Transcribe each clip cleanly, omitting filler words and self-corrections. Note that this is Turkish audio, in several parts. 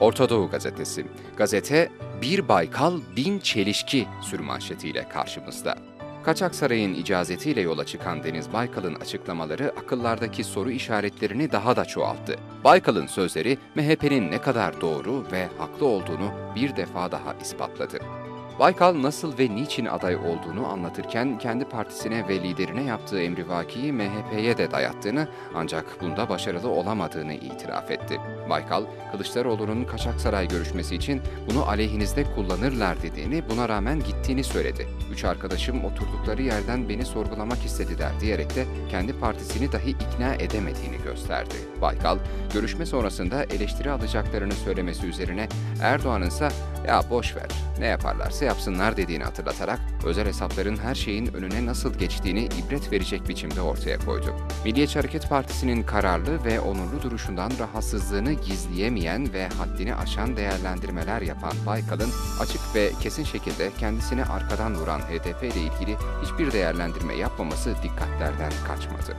Orta Doğu Gazetesi. Gazete, "Bir Baykal, bin çelişki" sürmanşetiyle karşımızda. Kaçak Saray'ın icazetiyle yola çıkan Deniz Baykal'ın açıklamaları akıllardaki soru işaretlerini daha da çoğalttı. Baykal'ın sözleri MHP'nin ne kadar doğru ve haklı olduğunu bir defa daha ispatladı. Baykal nasıl ve niçin aday olduğunu anlatırken kendi partisine ve liderine yaptığı emrivakiyi MHP'ye de dayattığını ancak bunda başarılı olamadığını itiraf etti. Baykal, Kılıçdaroğlu'nun Kaçaksaray görüşmesi için bunu aleyhinizde kullanırlar dediğini, buna rağmen gittiğini söyledi. "Üç arkadaşım oturdukları yerden beni sorgulamak istediler" diyerek de kendi partisini dahi ikna edemediğini gösterdi. Baykal, görüşme sonrasında eleştiri alacaklarını söylemesi üzerine Erdoğan'ın ise "ya boş ver, ne yaparlarsa yapsınlar" dediğini hatırlatarak özel hesapların her şeyin önüne nasıl geçtiğini ibret verecek biçimde ortaya koydu. Milliyetçi Hareket Partisi'nin kararlı ve onurlu duruşundan rahatsızlığını gizleyemeyen ve haddini aşan değerlendirmeler yapan Baykal'ın açık ve kesin şekilde kendisini arkadan vuran HDP ile ilgili hiçbir değerlendirme yapmaması dikkatlerden kaçmadı.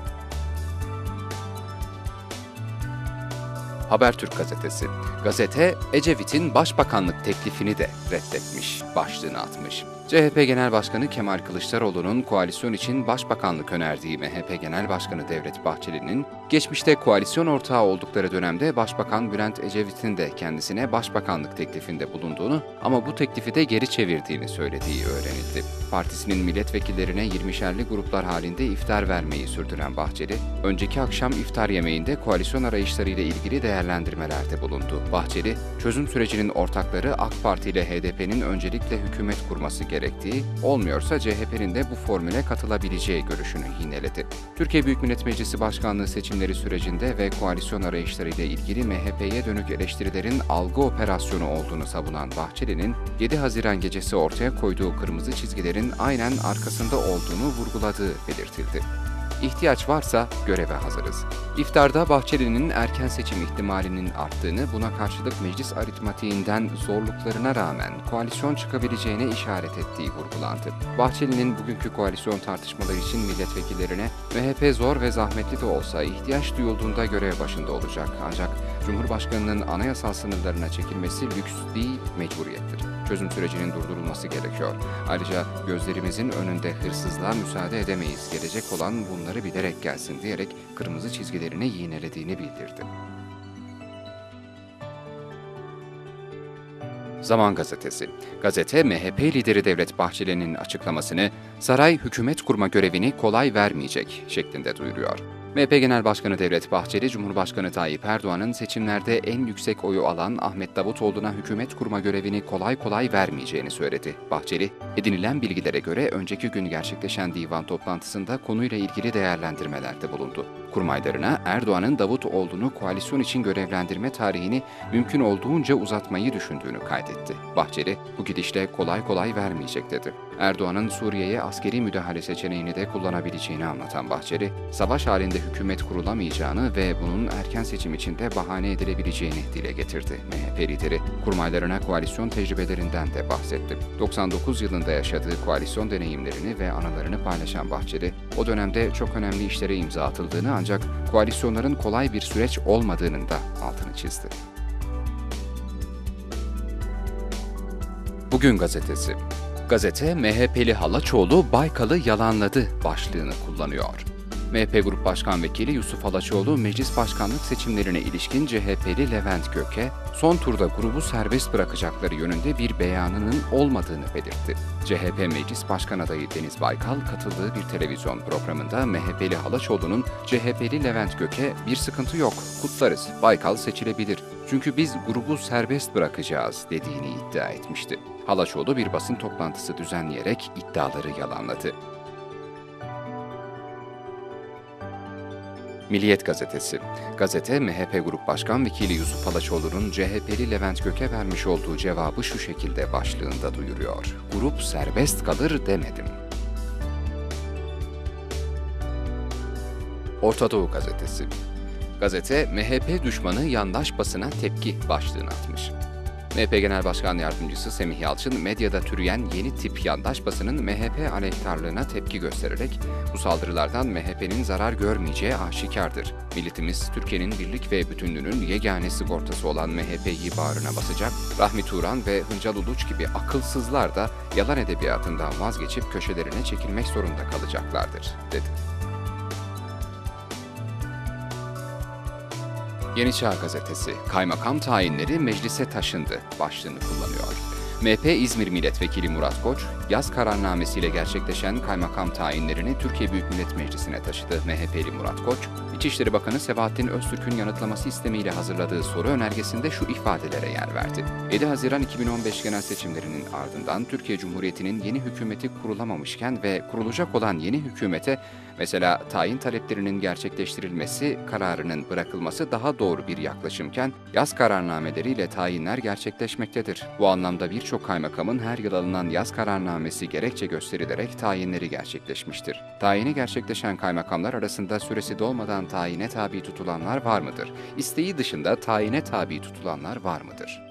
Habertürk Gazetesi. Gazete, Ecevit'in başbakanlık teklifini de reddetmiş başlığını atmış. CHP Genel Başkanı Kemal Kılıçdaroğlu'nun koalisyon için başbakanlık önerdiği MHP Genel Başkanı Devlet Bahçeli'nin geçmişte koalisyon ortağı oldukları dönemde Başbakan Bülent Ecevit'in de kendisine başbakanlık teklifinde bulunduğunu ama bu teklifi de geri çevirdiğini söylediği öğrenildi. Partisinin milletvekillerine 20'şerli gruplar halinde iftar vermeyi sürdüren Bahçeli, önceki akşam iftar yemeğinde koalisyon arayışlarıyla ilgili değerlendirmelerde bulundu. Bahçeli, çözüm sürecinin ortakları AK Parti ile HDP'nin öncelikle hükümet kurması gerektiği, olmuyorsa CHP'nin de bu formüle katılabileceği görüşünü yineledi. Türkiye Büyük Millet Meclisi Başkanlığı seçimleri sürecinde ve koalisyon arayışlarıyla ilgili MHP'ye dönük eleştirilerin algı operasyonu olduğunu savunan Bahçeli'nin 7 Haziran gecesi ortaya koyduğu kırmızı çizgilerin aynen arkasında olduğunu vurguladığı belirtildi. "İhtiyaç varsa göreve hazırız." İftarda Bahçeli'nin erken seçim ihtimalinin arttığını, buna karşılık meclis aritmatiğinden zorluklarına rağmen koalisyon çıkabileceğine işaret ettiği vurgulandı. Bahçeli'nin bugünkü koalisyon tartışmaları için milletvekillerine "MHP zor ve zahmetli de olsa ihtiyaç duyulduğunda görev başında olacak. Ancak Cumhurbaşkanı'nın anayasal sınırlarına çekilmesi lüks değil, mecburiyettir. Çözüm sürecinin durdurulması gerekiyor. Ayrıca gözlerimizin önünde hırsızlığa müsaade edemeyiz. Gelecek olan bunları bilerek gelsin" diyerek kırmızı çizgilerini yinelediğini bildirdi. Zaman Gazetesi. Gazete, MHP lideri Devlet Bahçeli'nin açıklamasını "saray hükümet kurma görevini kolay vermeyecek" şeklinde duyuruyor. MHP Genel Başkanı Devlet Bahçeli, Cumhurbaşkanı Tayyip Erdoğan'ın seçimlerde en yüksek oyu alan Ahmet Davutoğlu'na hükümet kurma görevini kolay kolay vermeyeceğini söyledi. Bahçeli, edinilen bilgilere göre önceki gün gerçekleşen divan toplantısında konuyla ilgili değerlendirmelerde bulundu. Kurmaylarına Erdoğan'ın Davutoğlu'nu koalisyon için görevlendirme tarihini mümkün olduğunca uzatmayı düşündüğünü kaydetti. Bahçeli, "bu gidişle kolay kolay vermeyecek" dedi. Erdoğan'ın Suriye'ye askeri müdahale seçeneğini de kullanabileceğini anlatan Bahçeli, savaş halinde hükümet kurulamayacağını ve bunun erken seçim için de bahane edilebileceğini dile getirdi. MHP lideri, kurmaylarına koalisyon tecrübelerinden de bahsetti. 99 yılında yaşadığı koalisyon deneyimlerini ve anılarını paylaşan Bahçeli, o dönemde çok önemli işlere imza atıldığını ancak koalisyonların kolay bir süreç olmadığının da altını çizdi. Bugün Gazetesi. Gazete, "MHP'li Halaçoğlu Baykal'ı yalanladı" başlığını kullanıyor. MHP Grup Başkan Vekili Yusuf Halaçoğlu, meclis başkanlık seçimlerine ilişkin CHP'li Levent Gök'e son turda grubu serbest bırakacakları yönünde bir beyanının olmadığını belirtti. CHP Meclis Başkan adayı Deniz Baykal, katıldığı bir televizyon programında MHP'li Halaçoğlu'nun CHP'li Levent Gök'e "bir sıkıntı yok, kutlarız, Baykal seçilebilir. Çünkü biz grubu serbest bırakacağız" dediğini iddia etmişti. Halaçoğlu bir basın toplantısı düzenleyerek iddiaları yalanladı. Milliyet Gazetesi. Gazete, MHP Grup Başkan Vekili Yusuf Halaçoğlu'nun CHP'li Levent Gök'e vermiş olduğu cevabı şu şekilde başlığında duyuruyor: "Grup serbest kalır demedim." Orta Doğu Gazetesi. Gazete, MHP düşmanı yandaş basına tepki başlığını atmış. MHP Genel Başkan Yardımcısı Semih Yalçın, medyada türeyen yeni tip yandaş basının MHP aleyhtarlığına tepki göstererek, bu saldırılardan MHP'nin zarar görmeyeceği aşikardır. Milletimiz, Türkiye'nin birlik ve bütünlüğünün yegane sigortası olan MHP'yi bağrına basacak, Rahmi Turan ve Hıncal Uluç gibi akılsızlar da yalan edebiyatından vazgeçip köşelerine çekilmek zorunda kalacaklardır, dedi. Yeni Çağ Gazetesi, kaymakam tayinleri meclise taşındı başlığını kullanıyor. MHP İzmir Milletvekili Murat Koç, yaz kararnamesiyle gerçekleşen kaymakam tayinlerini Türkiye Büyük Millet Meclisi'ne taşıdı. MHP'li Murat Koç, İçişleri Bakanı Sebahattin Öztürk'ün yanıtlaması istemiyle hazırladığı soru önergesinde şu ifadelere yer verdi. 7 Haziran 2015 genel seçimlerinin ardından Türkiye Cumhuriyeti'nin yeni hükümeti kurulamamışken ve kurulacak olan yeni hükümete mesela tayin taleplerinin gerçekleştirilmesi kararının bırakılması daha doğru bir yaklaşımken yaz kararnameleriyle tayinler gerçekleşmektedir. Bu anlamda birçok kaymakamın her yıl alınan yaz kararnamesi gerekçe gösterilerek tayinleri gerçekleşmiştir. Tayini gerçekleşen kaymakamlar arasında süresi dolmadan tayine tabi tutulanlar var mıdır? İsteği dışında tayine tabi tutulanlar var mıdır?